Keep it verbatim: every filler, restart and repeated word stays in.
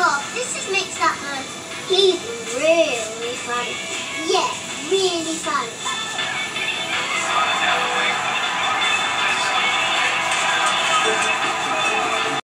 Oh, this just makes that man, he's really funny.